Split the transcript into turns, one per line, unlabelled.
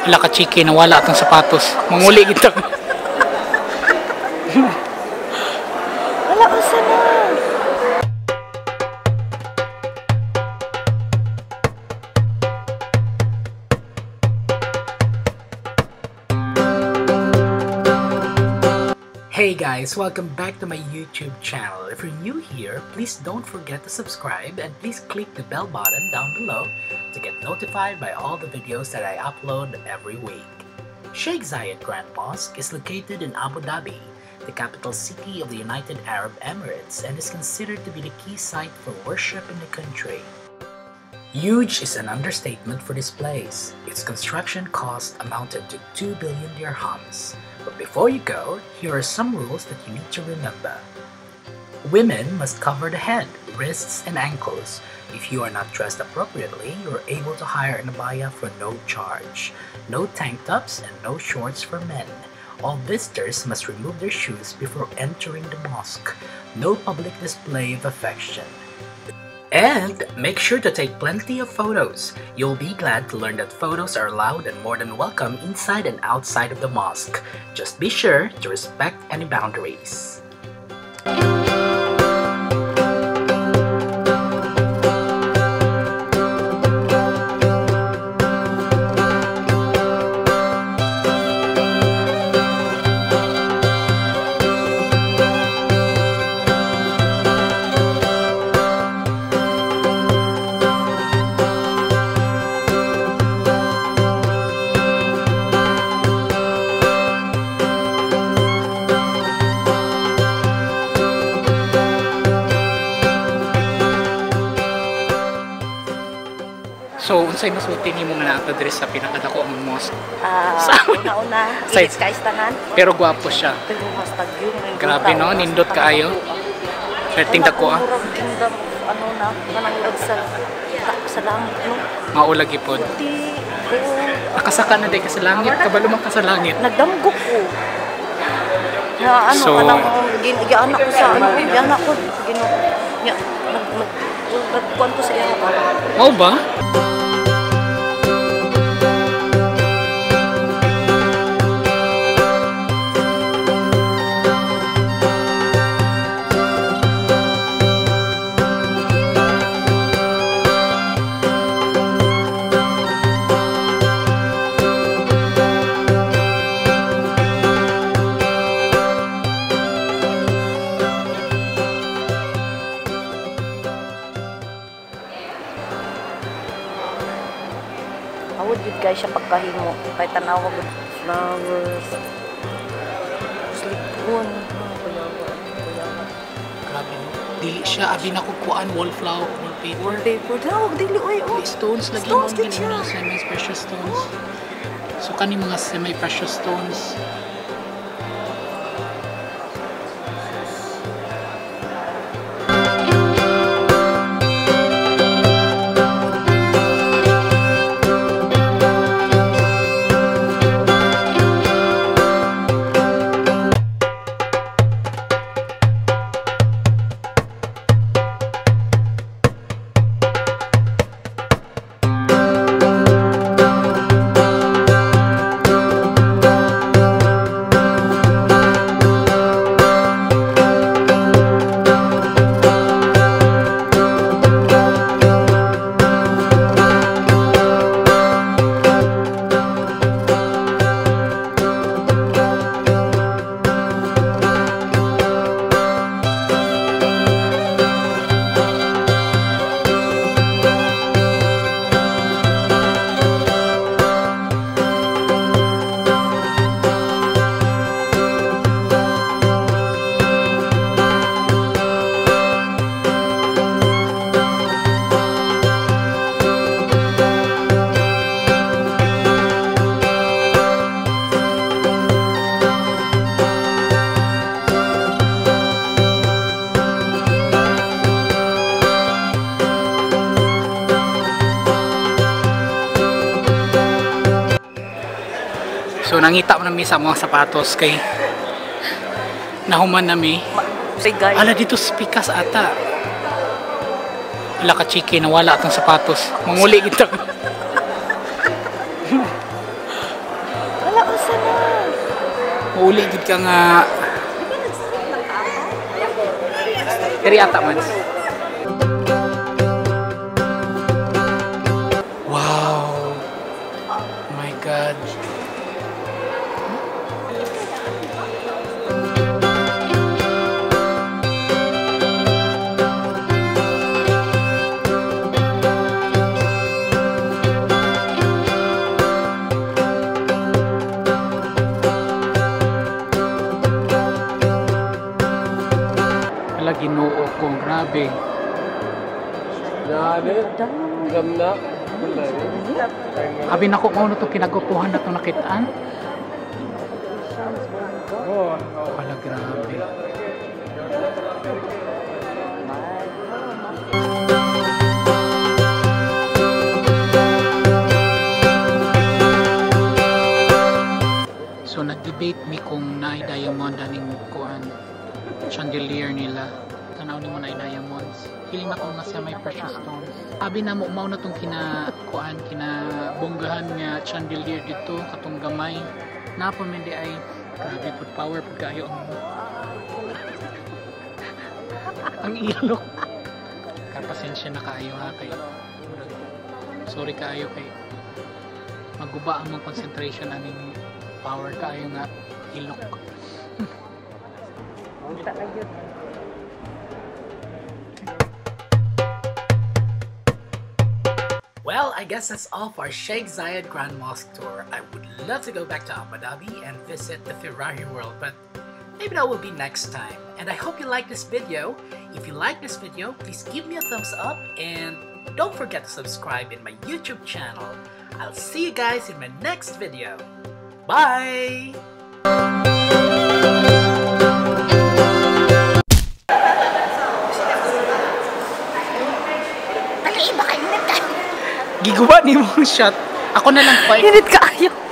Wala ka chiki, nawala atong sapatos. Manguli kita.
Wala ko sana.
Hey guys, welcome back to my YouTube channel. If you're new here, please don't forget to subscribe and please click the bell button down below to get notified by all the videos that I upload every week. Sheikh Zayed Grand Mosque is located in Abu Dhabi, the capital city of the United Arab Emirates, and is considered to be the key site for worship in the country. Huge is an understatement for this place. Its construction cost amounted to 2 billion dirhams. But before you go, here are some rules that you need to remember. Women must cover the head, wrists, and ankles. If you are not dressed appropriately, you are able to hire an abaya for no charge. No tank tops and no shorts for men. All visitors must remove their shoes before entering the mosque. No public display of affection. And make sure to take plenty of photos. You'll be glad to learn that photos are allowed and more than welcome inside and outside of the mosque. Just be sure to respect any boundaries. So, unsay masuti nimo nga na-address sa pinakadako ang mosque?
Una-una, ilit ka istanan.
Pero gwapo siya.
Pero hastag yun.
Grabe no, nindot kaayo. Perting dako ah.
Ano na, mananglag sa langit no.
Maulag ipod. Nakasaka na day ka sa langit, kabalo man ka sa langit.
Nagdamgo ko. Na ano,
So,
kanang gianak ko sa ano, gianak ko gino. Nagkuan ko sa iya ka.
Mau ba?
Awod yun guys siya pagkahimo. Kahit tanawa ko flowers. Slipon.
Grabe no. Dili siya abi na kukuan wallflower, wallpaper.
Wallpaper. Tawag dili oy.
Stones lagi mo ang ginuna, semi-precious stones. So kani mga semi-precious stones. So nangita mo nami sa mga sapatos kay nahuman nami. Ala dito spikas ata. Ala ka chiki nawala atong sapatos. Manguli kita. Mauli gid ka nga. Diri ata man. Wow. Oh my God. Ginoo ko, grabe.
Gamna.
Abi nako mao na to kinagupuhan na to nakitaan. Wala, grabe. So nag-debate mi kung naay diamond aning kuan chandelier nila. Tanaw ni mo na diamonds. Feeling ako nga siya may precious stones. Abi na mo mao na tong kinakuan kinabonggahan nga chandelier dito katong gamay. Napo man di ay grabe pud power pud kayo ang ilok. Kapasensya na kaayo ha kay. Sorry kaayo kay maguba ang mong concentration aning power kaayo nga ilok. Well, I guess that's all for our Sheikh Zayed Grand Mosque tour. I would love to go back to Abu Dhabi and visit the Ferrari world, but maybe that will be next time. And I hope you like this video. If you like this video, please give me a thumbs up and don't forget to subscribe in my YouTube channel. I'll see you guys in my next video. Bye! Giguba ni mong shot. Ako na lang fight.
Init ka ayo.